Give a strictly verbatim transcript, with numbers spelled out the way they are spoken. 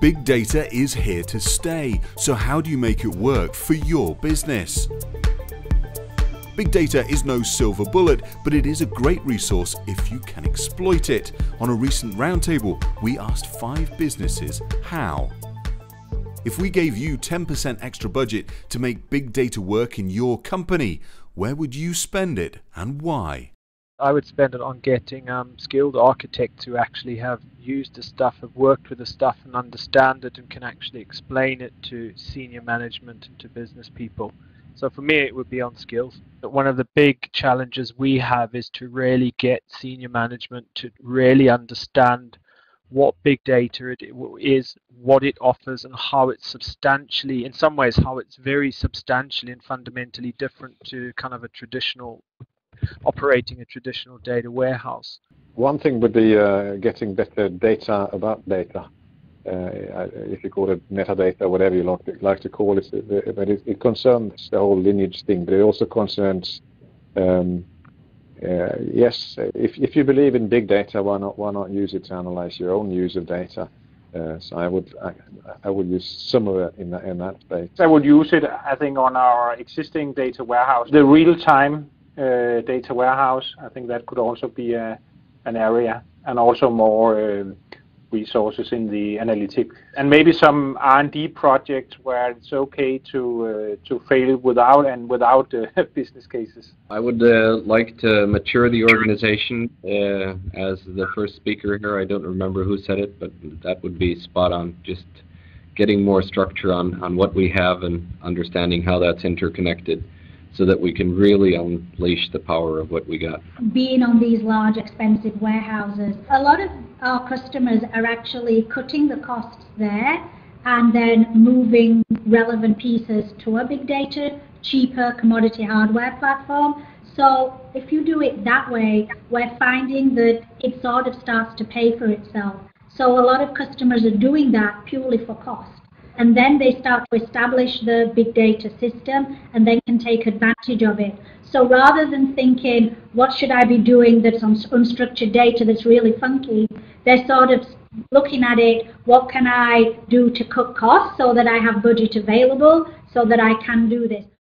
Big data is here to stay, so how do you make it work for your business? Big data is no silver bullet, but it is a great resource if you can exploit it. On a recent roundtable, we asked five businesses how. If we gave you ten percent extra budget to make big data work in your company, where would you spend it and why? I would spend it on getting um, skilled architects who actually have used the stuff, have worked with the stuff and understand it and can actually explain it to senior management and to business people. So for me, it would be on skills. But one of the big challenges we have is to really get senior management to really understand what big data it is, what it offers, and how it's substantially, in some ways, how it's very substantially and fundamentally different to kind of a traditional operating a traditional data warehouse. One thing would be uh, getting better data about data. Uh, if you call it metadata, whatever you like to, like to call it, but it, it concerns the whole lineage thing, but it also concerns, um, uh, yes, if, if you believe in big data, why not, why not use it to analyze your own use of data? Uh, so I would I, I would use similar in that, in that space. I would use it, I think, on our existing data warehouse, the real-time Uh, data warehouse. I think that could also be a, an area, and also more uh, resources in the analytics, and maybe some R and D projects where it's okay to uh, to fail without and without uh, business cases. I would uh, like to mature the organization. Uh, as the first speaker here, I don't remember who said it, but that would be spot on. Just getting more structure on on what we have and understanding how that's interconnected, so that we can really unleash the power of what we got. Being on these large, expensive warehouses, a lot of our customers are actually cutting the costs there and then moving relevant pieces to a big data, cheaper commodity hardware platform. So if you do it that way, we're finding that it sort of starts to pay for itself. So a lot of customers are doing that purely for cost. And then they start to establish the big data system and then can take advantage of it. So rather than thinking, what should I be doing that's on unstructured data that's really funky, they're sort of looking at it, what can I do to cut costs so that I have budget available so that I can do this.